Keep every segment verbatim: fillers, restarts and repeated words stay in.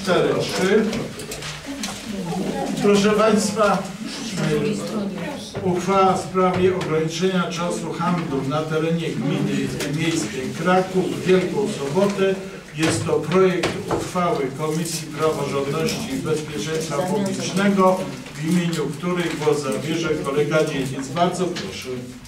cztery trzy. Proszę Państwa, uchwała w sprawie ograniczenia czasu handlu na terenie gminy miejskiej Kraków w Wielką Sobotę. Jest to projekt uchwały Komisji Praworządności i Bezpieczeństwa Publicznego, w imieniu której głos zabierze kolega Dzieniec. Bardzo proszę.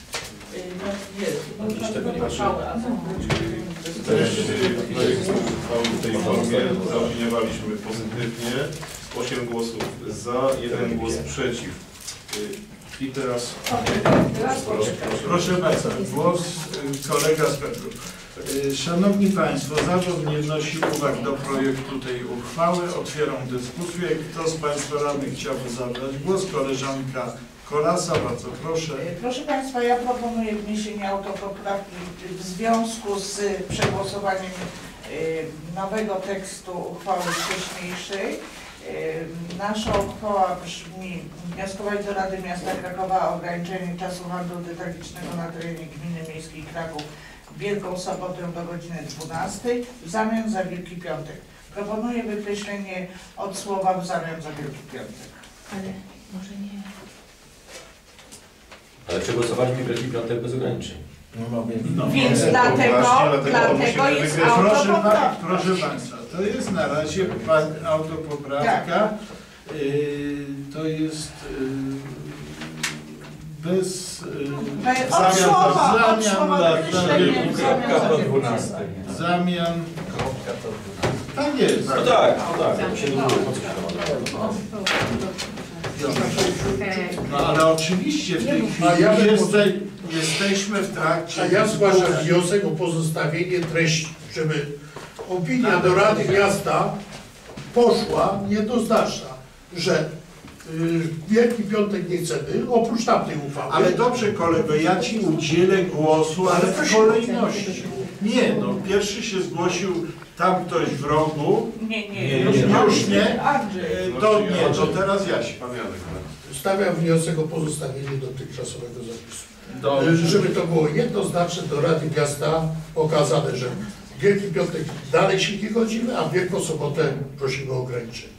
Projekt uchwały w tej formie zaopiniowaliśmy pozytywnie. osiem głosów za, jeden głos przeciw. I teraz proszę, proszę Państwa, głos kolega z Petru. Szanowni Państwo, zarząd nie wnosi uwag do projektu tej uchwały. Otwieram dyskusję. Kto z Państwa radnych chciałby zabrać głos? Koleżanka Kolasa, bardzo proszę. Proszę Państwa, ja proponuję wniesienie autopoprawki w związku z przegłosowaniem nowego tekstu uchwały wcześniejszej. Nasza uchwała brzmi: wnioskować do Rady Miasta Krakowa o ograniczenie czasu handlu detalicznego na terenie gminy miejskiej Kraków w Wielką Sobotę do godziny dwunastej w zamian za Wielki Piątek. Proponuję wykreślenie od słowa w zamian za Wielki Piątek. Ale może nie. Ale przegłosowaliśmy Wielki Piątek bez ograniczeń. No, no, Więc no, dlatego, dlatego, dlatego jest proszę, autopoprawka. proszę Państwa, to jest na razie autopoprawka. Tak. Yy, to jest yy, bez yy, Od zamian, słowa, od zamian, słowa dla- wykreślenie dla- w zamian za do Wielki dwunastej. zamian. Tak jest. No tak, no tak. To się nie było, po co się No ale oczywiście w tej chwili A ja bym jeste, jesteśmy w trakcie. A ja zgłaszam wniosek o pozostawienie treści, żeby opinia do Rady Miasta poszła jednoznaczna, że y, Wielki Piątek nie chcemy, oprócz tamtej uchwały. Ale dobrze kolego, ja Ci udzielę głosu, ale w kolejności. Nie, no pierwszy się zgłosił tam ktoś w rogu. Nie, nie, Nie, już nie, nie. Już nie? Andrzej. To nie, to teraz ja się. pan Janek. Stawiam wniosek o pozostawienie dotychczasowego zapisu. Dobrze. Żeby to było jednoznaczne do Rady Miasta pokazane, że Wielki Piątek dalej się nie godzimy, a Wielką Sobotę prosimy o ograniczenie.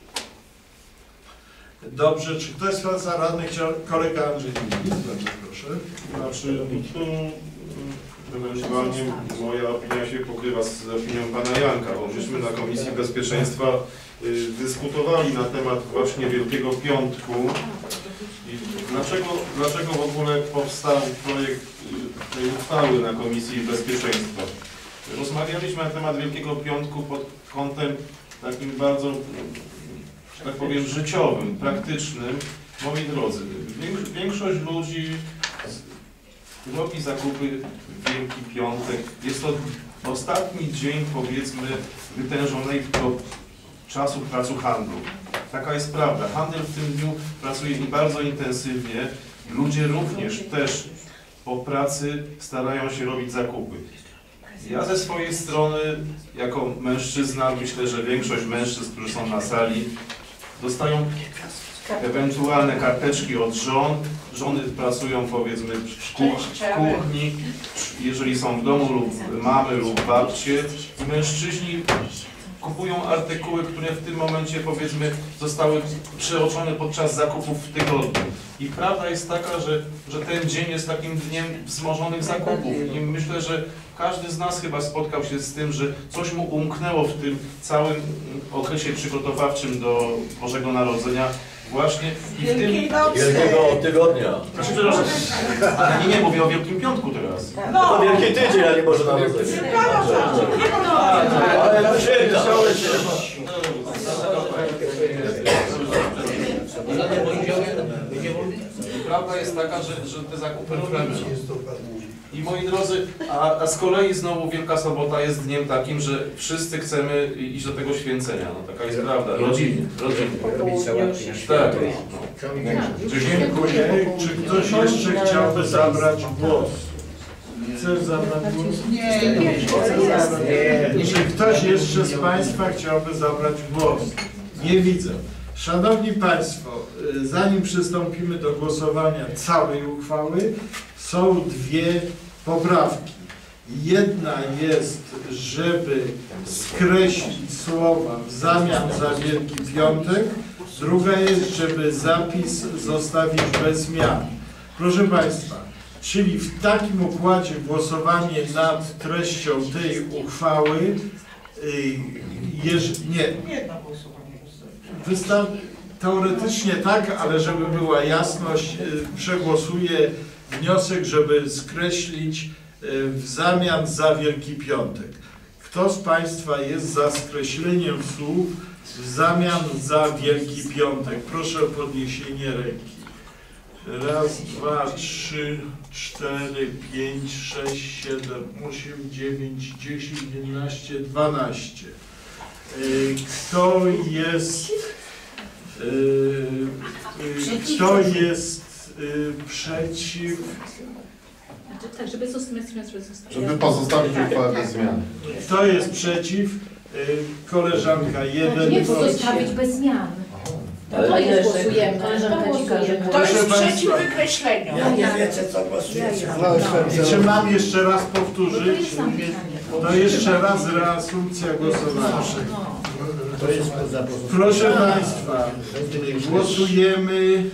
Dobrze, czy ktoś z Państwa radnych chciał? Kolega Andrzej Dziwisz, bardzo proszę. Znaczy, ewentualnie moja opinia się pokrywa z opinią pana Janka, bo myśmy na Komisji Bezpieczeństwa y, dyskutowali na temat właśnie Wielkiego Piątku i dlaczego, dlaczego w ogóle powstał projekt y, tej uchwały na Komisji Bezpieczeństwa. Rozmawialiśmy na temat Wielkiego Piątku pod kątem takim bardzo, że tak powiem, życiowym, praktycznym. Moi drodzy, większość ludzi robi zakupy w Wielki Piątek. Jest to ostatni dzień, powiedzmy, wytężonego czasu pracy handlu. Taka jest prawda. Handel w tym dniu pracuje i bardzo intensywnie. Ludzie również też po pracy starają się robić zakupy. Ja ze swojej strony, jako mężczyzna, myślę, że większość mężczyzn, którzy są na sali, dostają ewentualne karteczki od żon. Żony pracują, powiedzmy, w kuchni, jeżeli są w domu, lub mamy lub babcie. Mężczyźni kupują artykuły, które w tym momencie, powiedzmy, zostały przeoczone podczas zakupów w tygodniu. I prawda jest taka, że, że ten dzień jest takim dniem wzmożonych zakupów. I myślę, że każdy z nas chyba spotkał się z tym, że coś mu umknęło w tym całym okresie przygotowawczym do Bożego Narodzenia. Właśnie i w tym Wielkiego tygodnia. Znaczy, przepraszam, ale nie, nie mówię o Wielkim Piątku teraz. No, To Wielki Tydzień, a nie Boże Narodzenie. Ale to się Prawda jest taka, że, że te zakupy robimy. I moi drodzy, a, a z kolei znowu Wielka Sobota jest dniem takim, że wszyscy chcemy iść do tego święcenia. No taka jest prawda. Rodzinnie. Rodzinnie. Tak. Dziękuję. Czy ktoś jeszcze chciałby zabrać głos? Chcesz zabrać głos? nie, nie. Czy ktoś jeszcze z Państwa chciałby zabrać głos? Nie widzę. Szanowni Państwo, zanim przystąpimy do głosowania całej uchwały, są dwie poprawki. Jedna jest, żeby skreślić słowa w zamian za Wielki Piątek, druga jest, żeby zapis zostawić bez zmian. Proszę Państwa, czyli w takim układzie głosowanie nad treścią tej uchwały, yy, jeż, nie, Jedno głosowanie. wystaw, teoretycznie tak, ale żeby była jasność, yy, przegłosuję wniosek, żeby skreślić yy, w zamian za Wielki Piątek. Kto z Państwa jest za skreśleniem słów w zamian za Wielki Piątek? Proszę o podniesienie ręki. Raz, dwa, trzy, cztery, pięć, sześć, siedem, osiem, dziewięć, dziesięć, jedenaście, dwanaście. Yy, Kto jest, yy, yy, kto jest yy, przeciw? Znaczy, tak, żeby zostawić, zostawić. Żeby pozostawić uchwałę bez zmian. Kto jest przeciw? Yy, Koleżanka jeden. Nie proszę. pozostawić bez zmian. Ale To jeszcze- głosujemy. Koleżanka ci każe. Kto Proszę jest państwa. przeciw wykreśleniu? Ja nie wiecie, co głosujecie. I czy mam jeszcze raz To powtórzyć? jest sam pytanie. To jeszcze raz reasumpcja głosowania. No. To jest poza Proszę Państwa, głosujemy,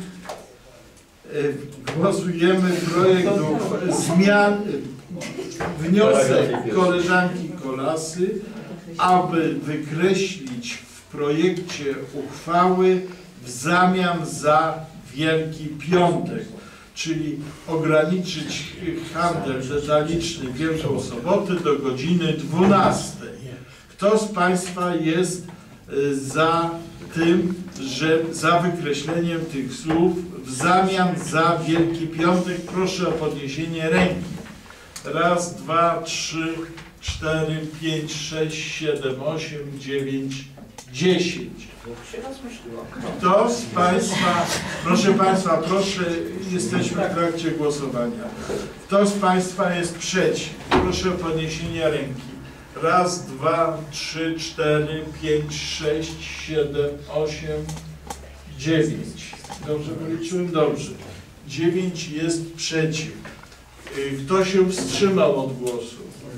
e, głosujemy projekt uchw- zmian, e, wniosek koleżanki Kolasy, aby wykreślić w projekcie uchwały w zamian za Wielki Piątek, czyli ograniczyć handel detaliczny Wielką Sobotę do godziny dwunastej. Kto z Państwa jest y, za tym, że za wykreśleniem tych słów w zamian za Wielki Piątek? Proszę o podniesienie ręki. Raz, dwa, trzy, cztery, pięć, sześć, siedem, osiem, dziewięć, dziesięć. Kto z Państwa, proszę Państwa, proszę, jesteśmy w trakcie głosowania. Kto z Państwa jest przeciw? Proszę o podniesienie ręki. Raz, dwa, trzy, cztery, pięć, sześć, siedem, osiem, dziewięć. Dobrze wyliczyłem? Dobrze. Dziewięć jest przeciw. Y, Kto się wstrzymał od głosu?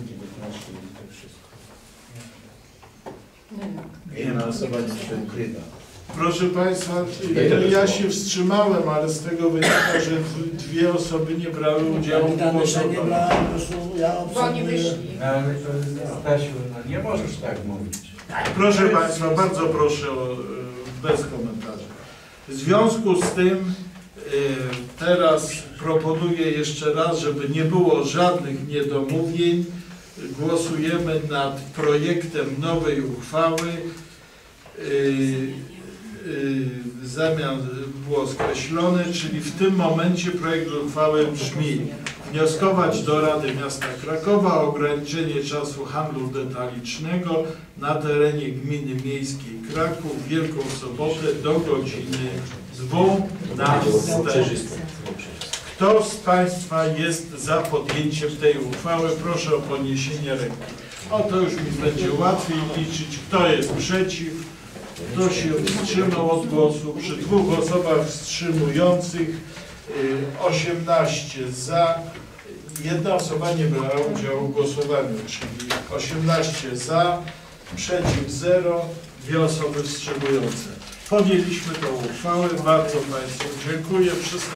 Jedna osoba nie się ukrywa. Proszę Państwa, y, ja się wstrzymałem, ale z tego wynika, że d- dwie osoby nie brały udziału w Ja nie głosowaniu. brałem głosu, ja Bo oni obserwuję. wyszli. No ale to jest, Stasiu, no nie możesz tak mówić. Proszę Państwa, bardzo proszę o, y, bez komentarzy. W związku z tym y, teraz proponuję jeszcze raz, żeby nie było żadnych niedomówień. Głosujemy nad projektem nowej uchwały. Y, y, Zamian było skreślone, czyli w tym momencie projekt uchwały brzmi: wnioskować do Rady Miasta Krakowa o ograniczenie czasu handlu detalicznego na terenie gminy miejskiej Kraków w Wielką Sobotę do godziny dwunastej. Kto z Państwa jest za podjęciem tej uchwały? Proszę o podniesienie ręki. O, to już mi będzie łatwiej liczyć. Kto jest przeciw? Kto się wstrzymał od głosu? Przy dwóch osobach wstrzymujących y, osiemnaście za. Jedna osoba nie brała udziału w głosowaniu, czyli osiemnaście za, przeciw zero, dwie osoby wstrzymujące. Podjęliśmy tą uchwałę. Bardzo Państwu dziękuję.